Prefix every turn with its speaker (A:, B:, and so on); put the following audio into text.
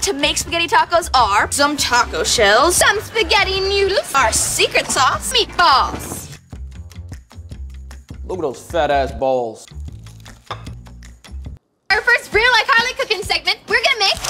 A: to make spaghetti tacos are some taco shells, some spaghetti noodles, our secret sauce, meatballs.
B: Look at those fat ass balls.
A: Our first real iCarly cooking segment, we're gonna make